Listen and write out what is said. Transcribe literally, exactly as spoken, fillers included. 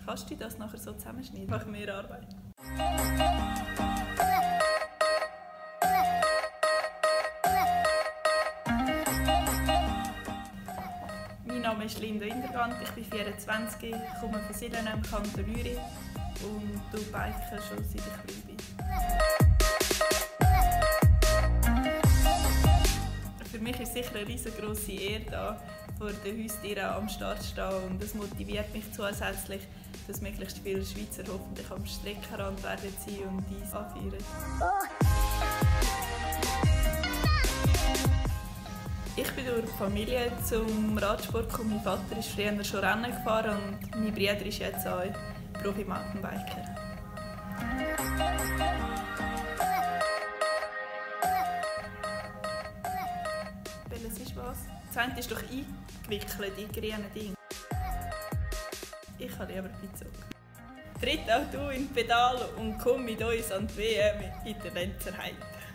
Kannst du das nachher so zusammenschneiden? Mach mehr Arbeit. Mein Name ist Linda Indergant, ich bin vierundzwanzig, komme von Sillen im Kanton Uri und du biken schon seit ich klein bin. Für mich ist sicher eine riesengroße Ehre, da vor den Haustieren am Start zu stehen, und es motiviert mich zusätzlich, dass möglichst viele Schweizer hoffentlich am Streckenrand werden sein und dies anfeiern. Ich bin durch die Familie zum Radsport gekommen. Mein Vater ist früher schon Rennen gefahren und mein Bruder ist jetzt auch Profi-Mountainbiker. Welches ist was? Das eine ist doch eingewickelt, die grünen Dinge. Ich habe lieber Pizza. Tritt auch du in die Pedale und komm mit uns an die W M in der Lenzerheide.